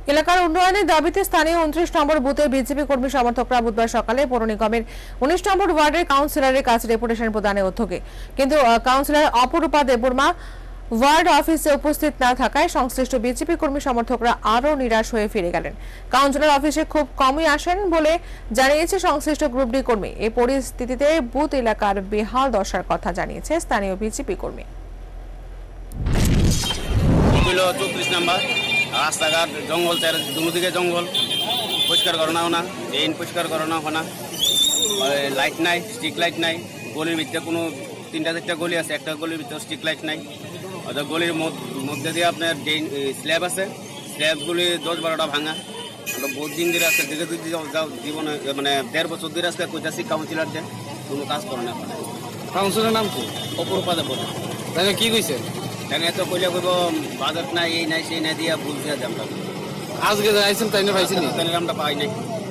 এলাকার উন্নয়নের দাবিতে স্থানীয় 29 নম্বর বুথে বিজেপি কর্মী সমর্থকরা বুধবার সকালে পৌর নিগমের 19 নম্বর ওয়ার্ডের কাউন্সিলরের কাছে ডেপুটেশন প্রদানে উদ্যোগে, কিন্তু কাউন্সিলর অপরূপা দেববর্মা ওয়ার্ড অফিসে উপস্থিত না থাকায় সংশ্লিষ্ট বিজেপি কর্মী সমর্থকরা আরও নিরাশ হয়ে ফিরে গেলেন। কাউন্সিলর অফিসে খুব কমই আসেন বলে জানিয়েছে সংশ্লিষ্ট গ্রুপ ডি কর্মী। এই পরিস্থিতিতে বুথ এলাকার বেহাল দশার কথা জানিয়েছে স্থানীয় বিজেপি কর্মী। 34 নাম্বার রাস্তাঘাট জঙ্গল, দুদিকে জঙ্গল, পরিষ্কার করানো না, ড্রেন পরিষ্কার করানো হয় না, লাইট নাই, স্ট্রিট লাইট নাই। গলির ভিতরে কোনো 3-4টা গলি আছে, একটা গলির ভিতরে স্ট্রিট লাইট নাই। অর্থাৎ গলির মধ্যে দিয়ে আপনার ড্রেন স্ল্যাব আছে, স্ল্যাবগুলি 10-12টা ভাঙা। আমরা বহুত দিন ধরে আসতে দিকে জীবনে মানে 1.5 বছর ধরে আসতে কইতাছি কাউন্সিলরদের কোনো কাজ করে না। কাউন্সিলরের নাম কি? অপরূপা দেব। তাহলে কি কইছে? তাহলে এত কইলে কইব বাজেট নাই, এই নাই সেই নাই দিয়া ভুল দিয়ে দেন। আজকে যাইছেন তাই না পাইছেন? তাহলে আমরা পাই নাই।